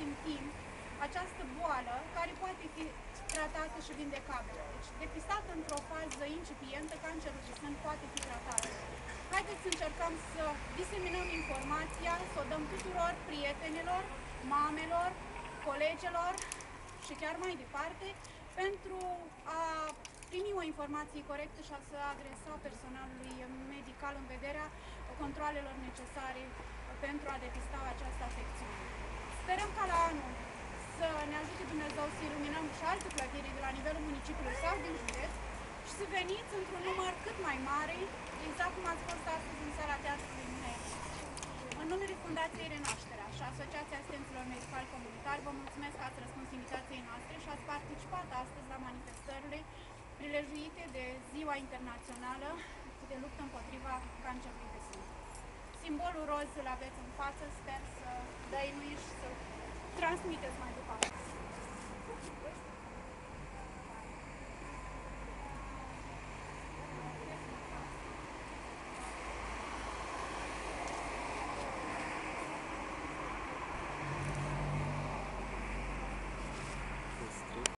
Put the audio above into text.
în timp această boală care poate fi tratată și vindecabilă. Deci, depistată într-o fază incipientă, cancerul de sân poate fi tratat. Haideți să încercăm să diseminăm informația, să o dăm tuturor prietenilor, mamelor, colegelor și chiar mai departe, pentru a primi o informație corectă și a să adresa personalului medical în vederea controalelor necesare pentru a depista această afecțiune. Sperăm ca la anul să ne ajute Dumnezeu să iluminăm și alte clădiri de la nivelul municipiului sau din județ și să veniți într-un număr cât mai mare, exact cum ați fost astăzi în sala Teatrului Minerii. În numele Fundației Renașterea și Asociației Asistenților Medicali Comunitari, vă mulțumesc că ați răspuns invitației noastre și ați participat astăzi la manifestările prilejuite de Ziua Internațională de luptă împotriva cancerului de sân. Simbolul roz îl aveți în față, sper să dăinuiți și să transmiteți mai departe.